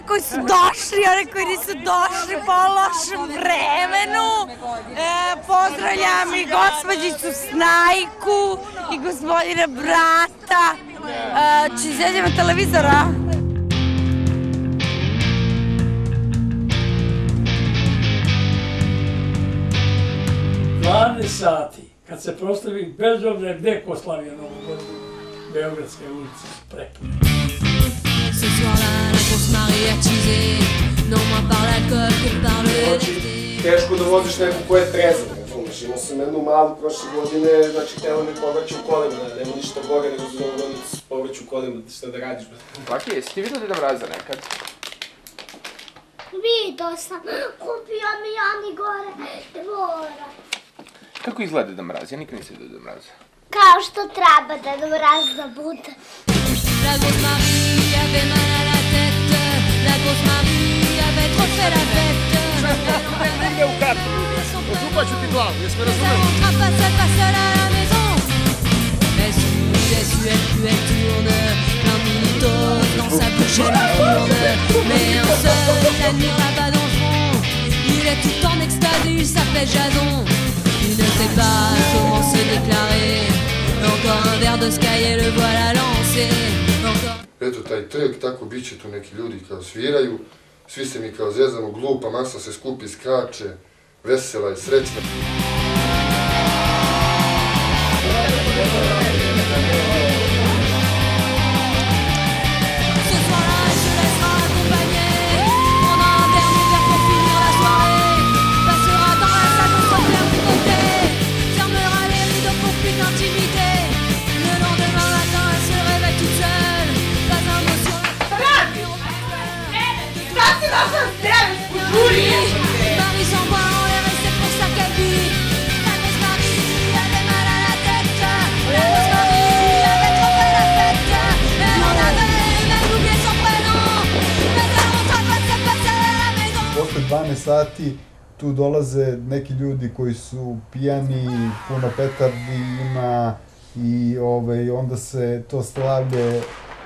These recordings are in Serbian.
koji su došli, oni koji nisu došli po lošem vremenu. Pozdravljam i gospođicu Snajku i gospodina brata. Če izađemo televizora? 12 sati, kad se prostavi, bez obzira gde ko slavio Novu godinu, Beogradske ulice su prepune. Ce soir-là, la grosse Marie attisée, non moins par l'alcool que par le LSD. Teško da voziš neko ko je trezan, razumeš, imao sam jednu malu prošle godine, znači htjela mi povraća u kolima, nema ništa gore nego za Novu godinu se povraća u kolima, šta da radiš. Laki, jesi ti vidio Deda Mraza nekad? Vidio sam, kupio mi oni gore dvora. Kako izgleda Deda Mraz? Ja nikad nisam vidio Deda Mraza. Kao što treba Deda Mraz da bude. La grosse Marie avait mal à la tête, la grosse Marie avait trop fait la fête. Ide u kartu, ožupaću ti glavu, jesmo razumeli? Elle rentra pas seule à la maison. Elle sue, elle tourne, plein de minutos dans sa bouche elle enfourne. Mais un seul, il admire là-bas dans le fond, il est tout en extase et il s'appelle Jason. Il ne sait pas comment se déclarer. Encore un verre de Sky et le voilà lancé. Eto, taj trg, tako bit će tu neki ljudi kao sviraju, svi se mi kao zezamo, glupa masa se skupi, skače, vesela je, srećna. Marie s'envoie en l'air et c'est pour ça qu'elle vit. La grosse Marie avait mal à la tête. La grosse Marie avait trop fait la fête. Elle en avait même oublié son prénom. Mais elle rentre pas de se passer à la maison. Posle 12 sati tu dolaze neki ljudi koji su pijani, puno petardi ima i onda se to slavlje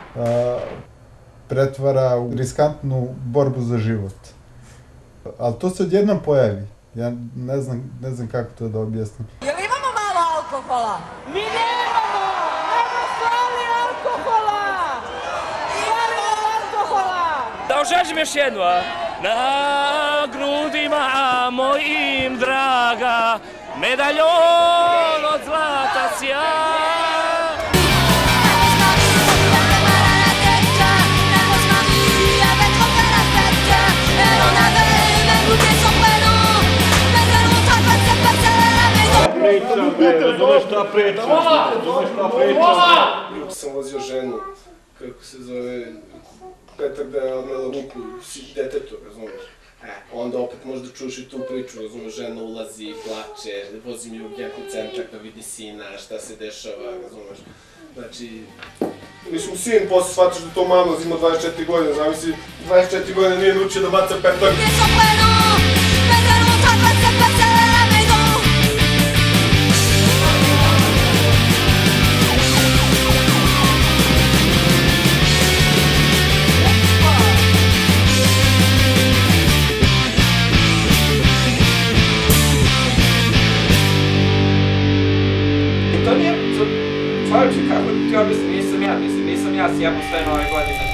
pretvara u riskantnu borbu za život. Ali to se odjednom pojavi. Ja ne znam kako to da objasnim. Jel imamo malo alkohola? Mi nemamo! Nema svali alkohola! Svali alkohola! Da oželjim još jednu, a? Na grudima mojim draga, medaljon od zlata sjaj. Juče sam vozio ženu, kako se zove, Petar da je odmela ruku detetu, razumeš? Onda opet možda čuš i tu priču, razumeš, žena ulazi, plače, vozim ju u urgentni centar da vidi sina, šta se dešava, razumeš? Znači, mislim, sin posle shvataš da to mama ima 24 godine, zamisli, 24 godine nije naučio da baca petar. To nije, stvarno kako ti objasnim, nisam ja sjebao sve nove godine.